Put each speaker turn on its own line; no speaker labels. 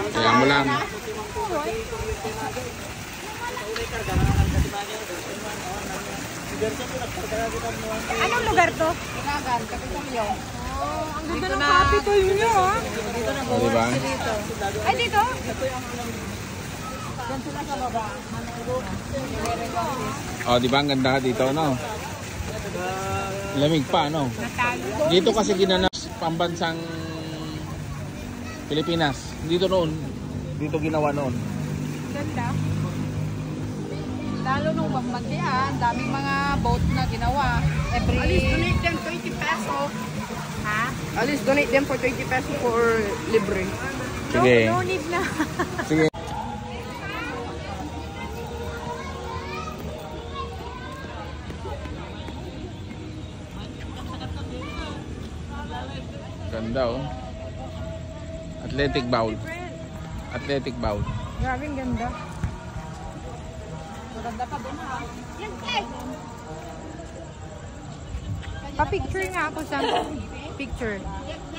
Kaya mo lang.
Anong lugar to? Ilagan, Kapitolyo. Ang ganda ng Kapitolyo, ha?
O, diba?
Ay, dito?
O, diba? Ang ganda dito, no? Lamig pa, no? Dito kasi ginanas pambansang Pilipinas. Dito noon. Dito ginawa noon.
Ganda. Lalo nung Bagmatian, daming mga boat na ginawa. At least donate them 20 peso. Ha? At least donate them for 20 peso for libre.
Sige.
No need na.
Sige. Ganda, oh. Athletic bowl. Athletic bowl.
Grabing ganda. Maganda pa din, ha? Pa-picture nga ako sa picture.